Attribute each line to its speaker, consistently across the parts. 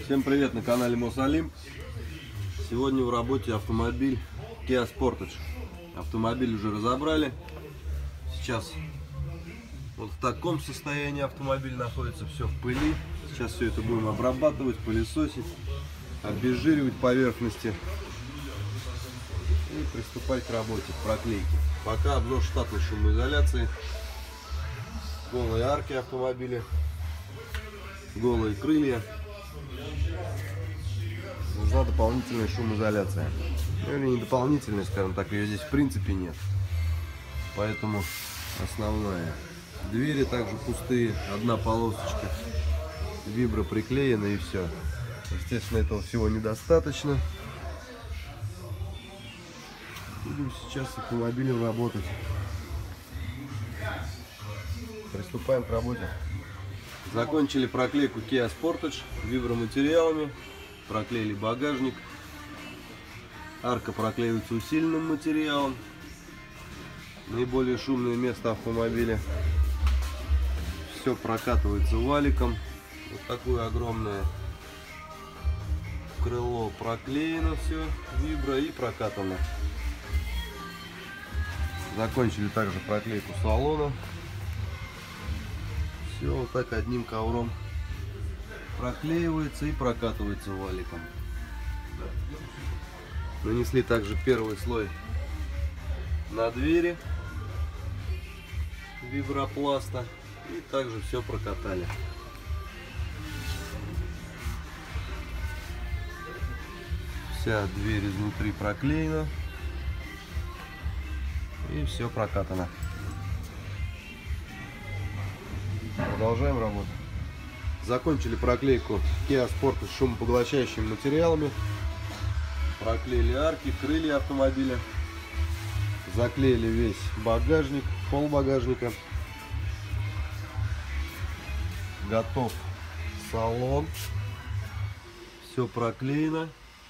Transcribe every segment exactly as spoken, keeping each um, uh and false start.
Speaker 1: Всем привет, на канале Мосалим. Сегодня в работе автомобиль Kia Sportage. Автомобиль уже разобрали. Сейчас вот в таком состоянии автомобиль находится, все в пыли. Сейчас все это будем обрабатывать, пылесосить, обезжиривать поверхности и приступать к работе, к проклейке. Пока обзор штатной шумоизоляции, голые арки автомобиля, голые крылья. Нужна дополнительная шумоизоляция. Ну, или не дополнительная, скажем так, ее здесь в принципе нет. Поэтому основная. Двери также пустые, одна полосочка вибро приклеена и все. Естественно, этого всего недостаточно. Будем сейчас с автомобилем работать. Приступаем к работе. Закончили проклейку Kia Sportage виброматериалами. Проклеили багажник. Арка проклеивается усиленным материалом. Наиболее шумное место автомобиля. Все прокатывается валиком. Вот такое огромное крыло проклеено, все вибро и прокатано. Закончили также проклейку салона. Все вот так одним ковром проклеивается и прокатывается валиком. Нанесли также первый слой на двери вибропласта и также все прокатали. Вся дверь изнутри проклеена и все прокатано. Продолжаем работу. Закончили проклейку Kia Sportage с шумопоглощающими материалами. Проклеили арки, крылья автомобиля. Заклеили весь багажник, пол багажника. Готов салон. Все проклеено.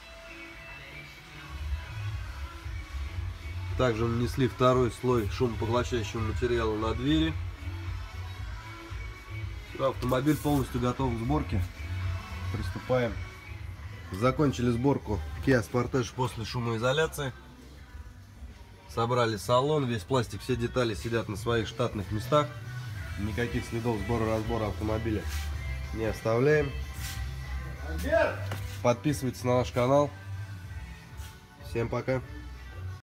Speaker 1: Также нанесли второй слой шумопоглощающего материала на двери. Автомобиль полностью готов к сборке. Приступаем. Закончили сборку Kia Sportage после шумоизоляции. Собрали салон, весь пластик, все детали сидят на своих штатных местах. Никаких следов сбора-разбора автомобиля не оставляем. Подписывайтесь на наш канал. Всем пока.